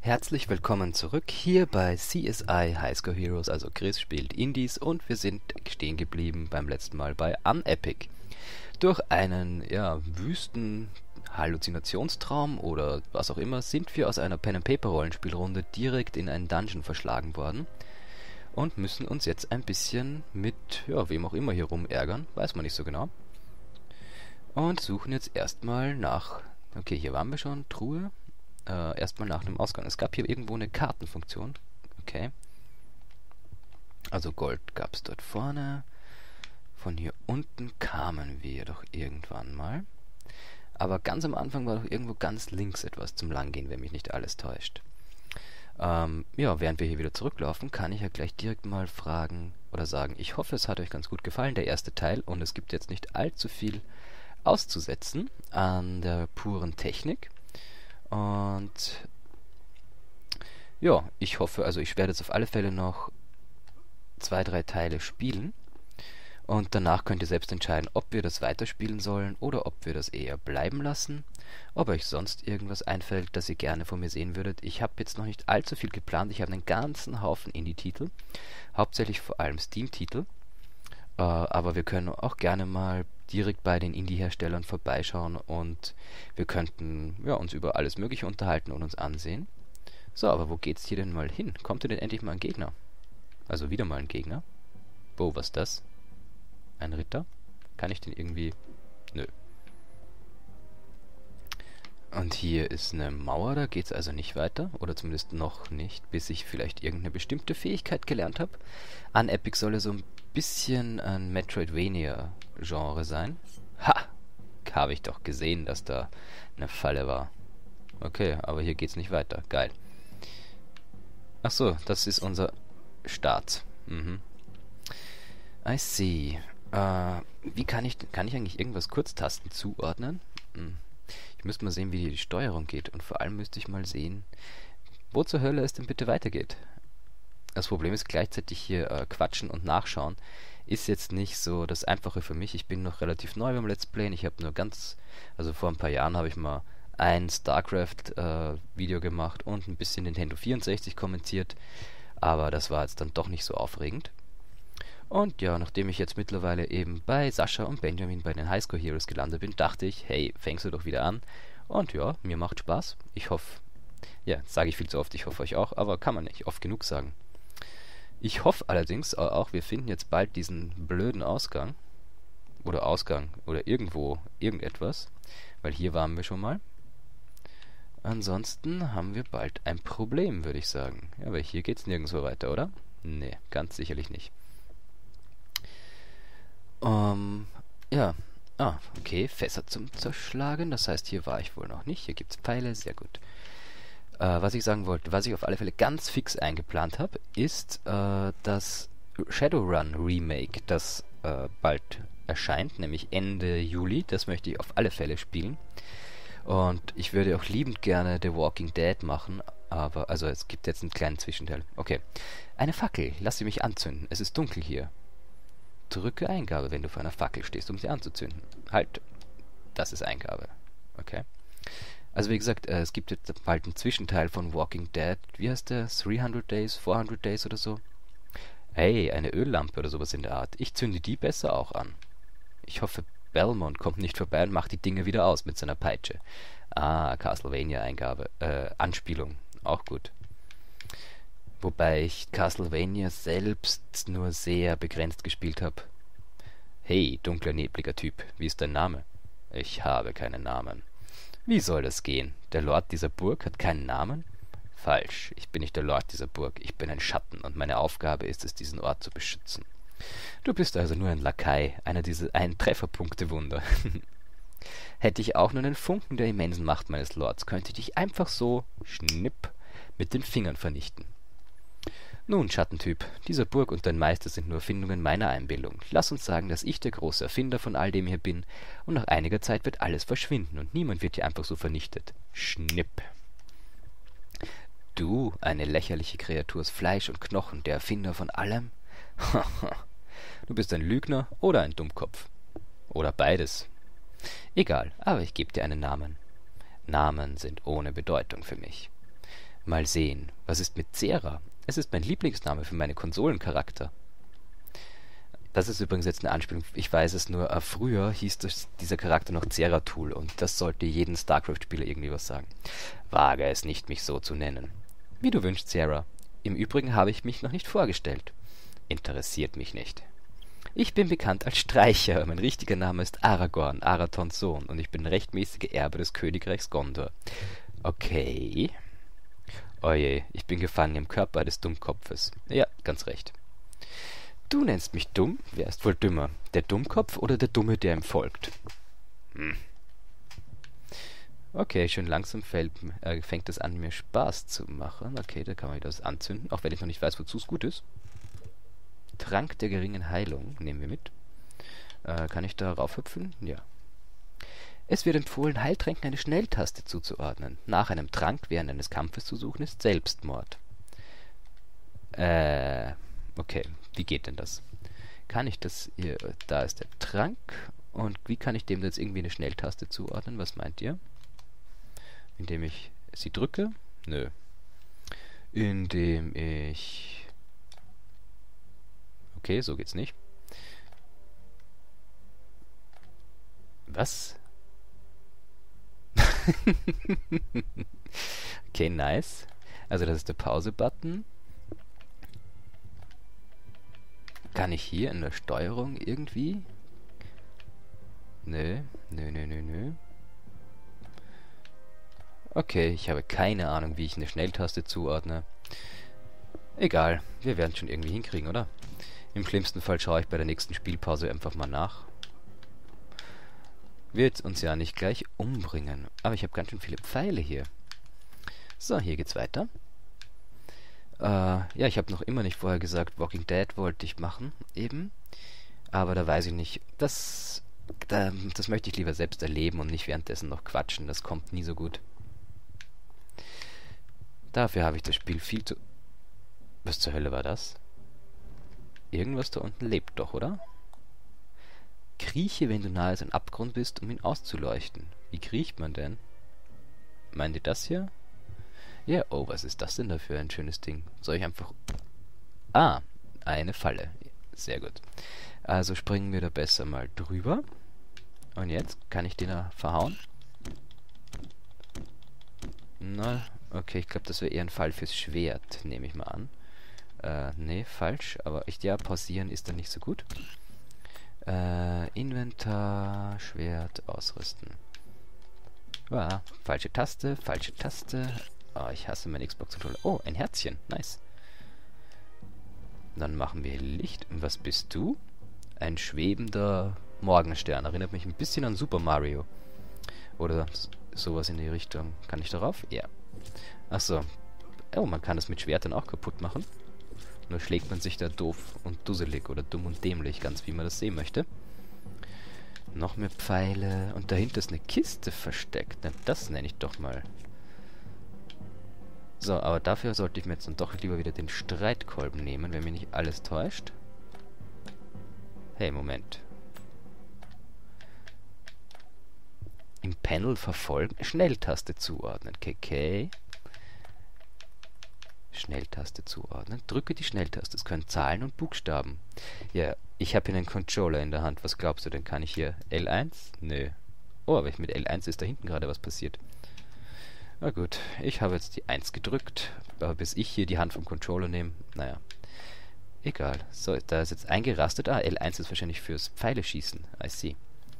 Herzlich willkommen zurück hier bei CSI High Score Heroes, also Chris spielt Indies und wir sind stehen geblieben beim letzten Mal bei Unepic. Durch einen, wüsten Halluzinationstraum oder was auch immer sind wir aus einer Pen-and-Paper-Rollenspielrunde direkt in einen Dungeon verschlagen worden und müssen uns jetzt ein bisschen mit, wem auch immer hier rumärgern, weiß man nicht so genau. Und suchen jetzt erstmal nach, okay, hier waren wir schon, Truhe. Erstmal nach einem Ausgang. Es gab hier irgendwo eine Kartenfunktion. Okay. Also Gold gab es dort vorne. Von hier unten kamen wir doch irgendwann mal. Aber ganz am Anfang war doch irgendwo ganz links etwas zum Langgehen, wenn mich nicht alles täuscht. Während wir hier wieder zurücklaufen, kann ich ja gleich direkt mal fragen oder sagen, ich hoffe, es hat euch ganz gut gefallen, der erste Teil. Und es gibt jetzt nicht allzu viel auszusetzen an der puren Technik. Und ja, ich hoffe, also ich werde jetzt auf alle Fälle noch 2-3 Teile spielen. Und danach könnt ihr selbst entscheiden, ob wir das weiterspielen sollen oder ob wir das eher bleiben lassen. Ob euch sonst irgendwas einfällt, das ihr gerne von mir sehen würdet. Ich habe jetzt noch nicht allzu viel geplant. Ich habe einen ganzen Haufen Indie-Titel. Hauptsächlich vor allem Steam-Titel. Aber wir können auch gerne mal direkt bei den Indie-Herstellern vorbeischauen und wir könnten uns über alles Mögliche unterhalten und uns ansehen. So, aber wo geht's hier denn mal hin? Kommt hier denn endlich mal ein Gegner? Also wieder mal ein Gegner. Wo, was ist das? Ein Ritter? Kann ich den irgendwie... Nö. Und hier ist eine Mauer, da geht's also nicht weiter. Oder zumindest noch nicht, bis ich vielleicht irgendeine bestimmte Fähigkeit gelernt habe. Unepic soll so ein bisschen ein Metroidvania-Genre sein. Ha! Habe ich doch gesehen, dass da eine Falle war. Okay, aber hier geht's nicht weiter. Geil. Ach so, das ist unser Start. I see. Wie kann ich eigentlich irgendwas Kurztasten zuordnen? Ich müsste mal sehen, wie die Steuerung geht. Und vor allem müsste ich mal sehen, wo zur Hölle es denn bitte weitergeht. Das Problem ist gleichzeitig hier quatschen und nachschauen ist jetzt nicht so das Einfache für mich. Ich bin noch relativ neu beim Let's Playen. Ich habe nur also vor ein paar Jahren habe ich mal ein StarCraft Video gemacht und ein bisschen Nintendo 64 kommentiert. Aber das war jetzt dann doch nicht so aufregend. Und ja, nachdem ich jetzt mittlerweile eben bei Sascha und Benjamin bei den High Score Heroes gelandet bin, dachte ich, hey, fängst du doch wieder an. Und ja, mir macht Spaß. Ich hoffe, sage ich viel zu oft, ich hoffe euch auch, aber kann man nicht oft genug sagen. Ich hoffe allerdings auch, wir finden jetzt bald diesen blöden Ausgang. Oder irgendwo irgendetwas. Weil hier waren wir schon mal. Ansonsten haben wir bald ein Problem, würde ich sagen. Ja, weil hier geht's nirgendwo weiter, oder? Nee, ganz sicherlich nicht. Okay, Fässer zum Zerschlagen. Das heißt, hier war ich wohl noch nicht. Hier gibt's Pfeile, sehr gut. Was ich sagen wollte, was ich auf alle Fälle ganz fix eingeplant habe, ist das Shadowrun Remake, das bald erscheint, nämlich Ende Juli. Das möchte ich auf alle Fälle spielen. Und ich würde auch liebend gerne The Walking Dead machen, aber, also es gibt jetzt einen kleinen Zwischenteil. Okay. Eine Fackel, lass sie mich anzünden. Es ist dunkel hier. Drücke Eingabe, wenn du vor einer Fackel stehst, um sie anzuzünden. Halt. Das ist Eingabe. Okay. Also wie gesagt, es gibt jetzt bald einen Zwischenteil von Walking Dead. Wie heißt der? 300 Days, 400 Days oder so? Hey, eine Öllampe oder sowas in der Art. Ich zünde die besser auch an. Ich hoffe, Belmont kommt nicht vorbei und macht die Dinge wieder aus mit seiner Peitsche. Ah, Castlevania-Eingabe. Anspielung. Auch gut. Wobei ich Castlevania selbst nur sehr begrenzt gespielt habe. Hey, dunkler, nebliger Typ, wie ist dein Name? Ich habe keinen Namen. Wie soll das gehen? Der Lord dieser Burg hat keinen Namen? Falsch, ich bin nicht der Lord dieser Burg, ich bin ein Schatten und meine Aufgabe ist es, diesen Ort zu beschützen. Du bist also nur ein Lakai, ein Trefferpunktewunder. Hätte ich auch nur einen Funken der immensen Macht meines Lords, könnte ich dich einfach so, schnipp, mit den Fingern vernichten. Nun, Schattentyp, diese Burg und dein Meister sind nur Erfindungen meiner Einbildung. Lass uns sagen, dass ich der große Erfinder von all dem hier bin, und nach einiger Zeit wird alles verschwinden und niemand wird hier einfach so vernichtet. Schnipp. Du, eine lächerliche Kreatur aus Fleisch und Knochen, der Erfinder von allem? Du bist ein Lügner oder ein Dummkopf. Oder beides. Egal, aber ich gebe dir einen Namen. Namen sind ohne Bedeutung für mich. Mal sehen. Was ist mit Zera? Es ist mein Lieblingsname für meine Konsolencharakter. Das ist übrigens jetzt eine Anspielung. Ich weiß es nur. Früher hieß dieser Charakter noch Zeratul und das sollte jeden StarCraft-Spieler irgendwie was sagen. Wage es nicht, mich so zu nennen. Wie du wünschst, Zera. Im Übrigen habe ich mich noch nicht vorgestellt. Interessiert mich nicht. Ich bin bekannt als Streicher. Mein richtiger Name ist Aragorn, Arathons Sohn, und ich bin rechtmäßiger Erbe des Königreichs Gondor. Okay. Oje, ich bin gefangen im Körper eines Dummkopfes. Ja, ganz recht. Du nennst mich dumm? Wer ist wohl dümmer? Der Dummkopf oder der Dumme, der ihm folgt? Okay, schön langsam fängt es an, mir Spaß zu machen. Okay, da kann man wieder was anzünden, auch wenn ich noch nicht weiß, wozu es gut ist. Trank der geringen Heilung nehmen wir mit. Kann ich da raufhüpfen? Ja. Es wird empfohlen, Heiltränken eine Schnelltaste zuzuordnen. Nach einem Trank während eines Kampfes zu suchen ist Selbstmord. Okay, wie geht denn das? Kann ich das hier... Da ist der Trank. Und wie kann ich dem jetzt irgendwie eine Schnelltaste zuordnen? Was meint ihr? Indem ich sie drücke? Nö. Indem ich... Okay, so geht's nicht. Was? Okay, nice. Also das ist der Pause-Button. Kann ich hier in der Steuerung irgendwie? Nö. Okay, ich habe keine Ahnung, wie ich eine Schnelltaste zuordne. Egal, wir werden es schon irgendwie hinkriegen, oder? Im schlimmsten Fall schaue ich bei der nächsten Spielpause einfach mal nach. Wird uns ja nicht gleich umbringen. Aber ich habe ganz schön viele Pfeile hier. So, hier geht's weiter. Ja, ich habe noch immer nicht vorher gesagt, Walking Dead wollte ich machen, eben. Aber da weiß ich nicht. Das möchte ich lieber selbst erleben und nicht währenddessen noch quatschen. Das kommt nie so gut. Dafür habe ich das Spiel viel zu... Was zur Hölle war das? Irgendwas da unten lebt doch, oder? Krieche, wenn du nahe an Abgrund bist, um ihn auszuleuchten. Wie kriecht man denn? Meint ihr das hier? Ja, oh, was ist das denn da für ein schönes Ding? Soll ich einfach... Ah, eine Falle. Sehr gut. Also springen wir da besser mal drüber. Und jetzt kann ich den da verhauen. Na, okay, ich glaube, das wäre eher ein Fall fürs Schwert, nehme ich mal an. Nee, falsch, aber ja, pausieren ist dann nicht so gut. Inventar, Schwert, ausrüsten. Ah, falsche Taste, falsche Taste. Oh, ich hasse meinen Xbox-Controller. Oh, ein Herzchen, nice. Dann machen wir Licht. Und was bist du? Ein schwebender Morgenstern. Erinnert mich ein bisschen an Super Mario. Oder sowas in die Richtung. Kann ich darauf? Ja. Achso. Oh, man kann es mit Schwertern auch kaputt machen. Nur schlägt man sich da doof und dusselig oder dumm und dämlich, ganz wie man das sehen möchte. Noch mehr Pfeile. Und dahinter ist eine Kiste versteckt. Na, das nenne ich doch mal. So, aber dafür sollte ich mir jetzt dann doch lieber wieder den Streitkolben nehmen, wenn mich nicht alles täuscht. Hey, Moment. Im Panel verfolgen, Schnelltaste zuordnen. KK. Schnelltaste zuordnen. Drücke die Schnelltaste. Es können Zahlen und Buchstaben. Ja, ich habe hier einen Controller in der Hand. Was glaubst du denn? Kann ich hier L1? Nö. Oh, aber mit L1 ist da hinten gerade was passiert. Na gut, ich habe jetzt die 1 gedrückt. Aber bis ich hier die Hand vom Controller nehme, naja. Egal. So, da ist jetzt eingerastet. Ah, L1 ist wahrscheinlich fürs Pfeile schießen. I see.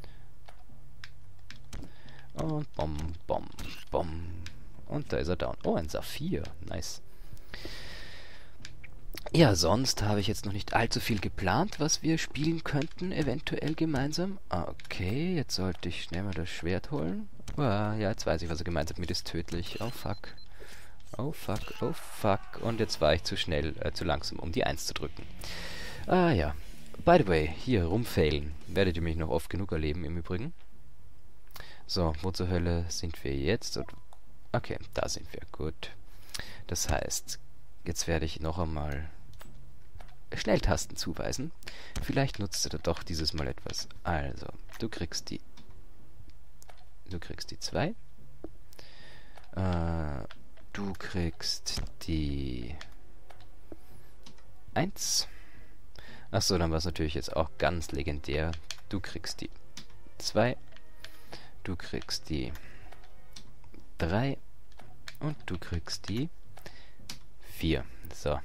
Und bom, bom, bom. Und da ist er down. Oh, ein Saphir. Nice. Ja, sonst habe ich jetzt noch nicht allzu viel geplant, was wir spielen könnten, eventuell gemeinsam. Okay, jetzt sollte ich schnell mal das Schwert holen. Ja, jetzt weiß ich, was er gemeint hat mit ist tödlich. Oh fuck. Oh fuck, oh fuck. Und jetzt war ich zu schnell, zu langsam, um die 1 zu drücken. Ah ja. By the way, hier rumfailen. Werdet ihr mich noch oft genug erleben, im Übrigen. So, wo zur Hölle sind wir jetzt? Okay, da sind wir. Gut. Das heißt, jetzt werde ich noch einmal Schnelltasten zuweisen. Vielleicht nutzt er doch dieses Mal etwas. Also, du kriegst die 2. Du kriegst die 1. Achso, dann war es natürlich jetzt auch ganz legendär. Du kriegst die 2. Du kriegst die 3. Und du kriegst die 4. So.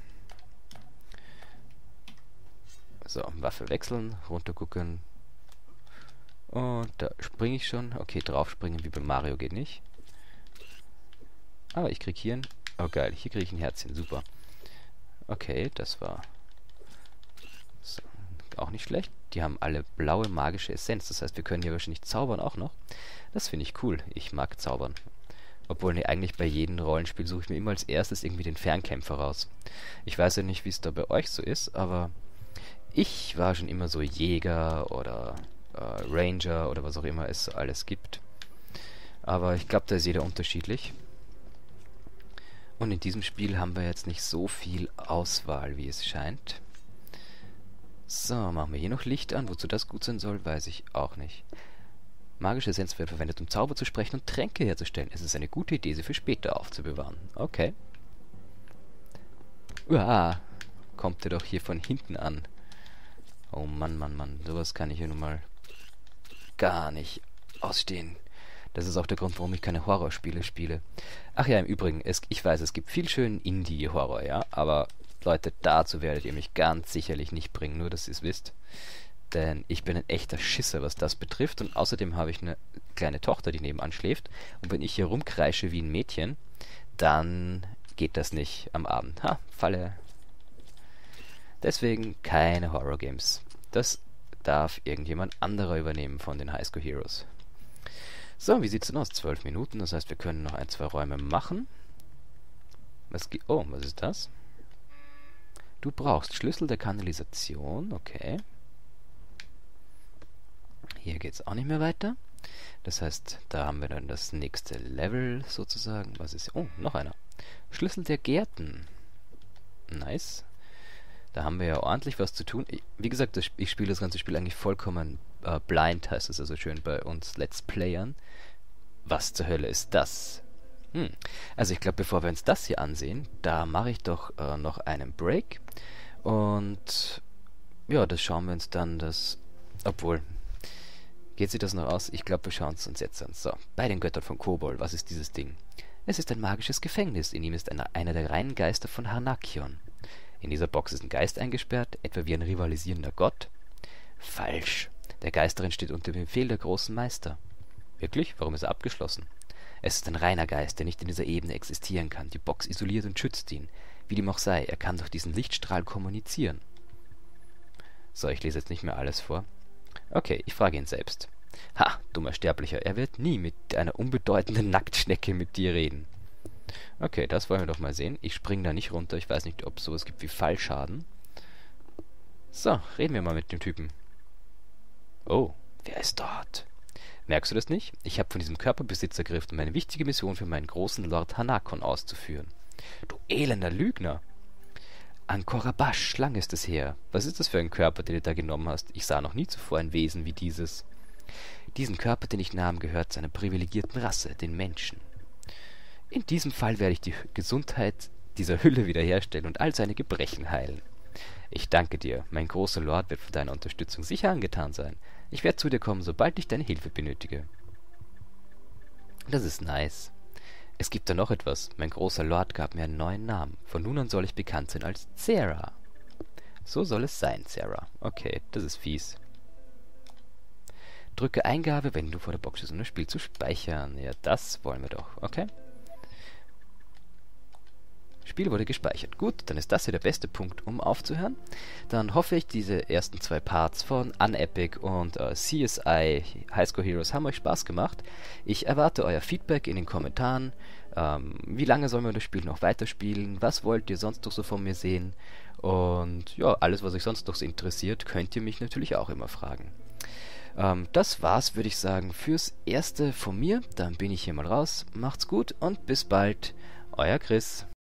So, Waffe wechseln, runtergucken. Und da springe ich schon. Okay, draufspringen wie bei Mario geht nicht. Aber ich krieg hier ein... Oh geil, hier kriege ich ein Herzchen, super. Okay, das war... So, auch nicht schlecht. Die haben alle blaue magische Essenz. Das heißt, wir können hier wahrscheinlich zaubern auch noch. Das finde ich cool. Ich mag zaubern. Obwohl, ne, eigentlich bei jedem Rollenspiel suche ich mir immer als erstes irgendwie den Fernkämpfer raus. Ich weiß ja nicht, wie es da bei euch so ist, aber ich war schon immer so Jäger oder Ranger oder was auch immer es so alles gibt. Aber ich glaube, da ist jeder unterschiedlich. Und in diesem Spiel haben wir jetzt nicht so viel Auswahl, wie es scheint. So, machen wir hier noch Licht an. Wozu das gut sein soll, weiß ich auch nicht. Magische Essenz wird verwendet, um Zauber zu sprechen und Tränke herzustellen. Es ist eine gute Idee, sie für später aufzubewahren. Okay. Uah, kommt er doch hier von hinten an. Oh Mann, Mann, Mann. Sowas kann ich hier nun mal gar nicht ausstehen. Das ist auch der Grund, warum ich keine Horrorspiele spiele. Ach ja, im Übrigen, ich weiß, es gibt viel schönen Indie-Horror, ja, aber Leute, dazu werdet ihr mich ganz sicherlich nicht bringen, nur dass ihr es wisst. Denn ich bin ein echter Schisser, was das betrifft. Und außerdem habe ich eine kleine Tochter, die nebenan schläft. Und wenn ich hier rumkreische wie ein Mädchen, dann geht das nicht am Abend. Ha, Falle. Deswegen keine Horror-Games. Das darf irgendjemand anderer übernehmen von den Highscore Heroes. So, wie sieht's denn aus? 12 Minuten, das heißt, wir können noch 1, 2 Räume machen. Oh, was ist das? Du brauchst Schlüssel der Kanalisation, okay. Hier geht's auch nicht mehr weiter. Das heißt, da haben wir dann das nächste Level sozusagen. Was ist... Oh, noch einer. Schlüssel der Gärten. Nice. Da haben wir ja ordentlich was zu tun. Wie gesagt, ich spiele das ganze Spiel eigentlich vollkommen blind, heißt es also schön bei uns Let's Playern. Was zur Hölle ist das? Also ich glaube, bevor wir uns das hier ansehen, da mache ich doch noch einen Break. Und ja, das schauen wir uns dann das... Obwohl... Geht sich das noch aus? Ich glaube, wir schauen es uns jetzt an. So, bei den Göttern von Kobol, was ist dieses Ding? Es ist ein magisches Gefängnis. In ihm ist einer der reinen Geister von Harnakion. In dieser Box ist ein Geist eingesperrt, etwa wie ein rivalisierender Gott. Falsch. Der Geist darin steht unter dem Befehl der großen Meister. Wirklich? Warum ist er abgeschlossen? Es ist ein reiner Geist, der nicht in dieser Ebene existieren kann. Die Box isoliert und schützt ihn. Wie dem auch sei, er kann durch diesen Lichtstrahl kommunizieren. So, ich lese jetzt nicht mehr alles vor. Okay, ich frage ihn selbst. Ha, dummer Sterblicher, er wird nie mit einer unbedeutenden Nacktschnecke mit dir reden. Okay, das wollen wir doch mal sehen. Ich springe da nicht runter, ich weiß nicht, ob es sowas gibt wie Fallschaden. So, reden wir mal mit dem Typen. Oh, wer ist dort? Merkst du das nicht? Ich habe von diesem Körperbesitz ergriffen, um eine wichtige Mission für meinen großen Lord Hanakon auszuführen. Du elender Lügner! An Korabash lang ist es her. Was ist das für ein Körper, den du da genommen hast? Ich sah noch nie zuvor ein Wesen wie dieses. Diesen Körper, den ich nahm, gehört zu einer privilegierten Rasse, den Menschen. In diesem Fall werde ich die Gesundheit dieser Hülle wiederherstellen und all seine Gebrechen heilen. Ich danke dir. Mein großer Lord wird von deiner Unterstützung sicher angetan sein. Ich werde zu dir kommen, sobald ich deine Hilfe benötige. Das ist nice. Es gibt da noch etwas. Mein großer Lord gab mir einen neuen Namen. Von nun an soll ich bekannt sein als Zera. So soll es sein, Zera. Okay, das ist fies. Drücke Eingabe, wenn du vor der Box stehst, um das Spiel zu speichern. Ja, das wollen wir doch. Okay. Spiel wurde gespeichert. Gut, dann ist das hier der beste Punkt, um aufzuhören. Dann hoffe ich, diese ersten 2 Parts von Unepic und CSI Highscore Heroes haben euch Spaß gemacht. Ich erwarte euer Feedback in den Kommentaren. Wie lange sollen wir das Spiel noch weiterspielen? Was wollt ihr sonst noch so von mir sehen? Und ja, alles, was euch sonst noch so interessiert, könnt ihr mich natürlich auch immer fragen. Das war's, würde ich sagen, fürs Erste von mir. Dann bin ich hier mal raus. Macht's gut und bis bald. Euer Chris.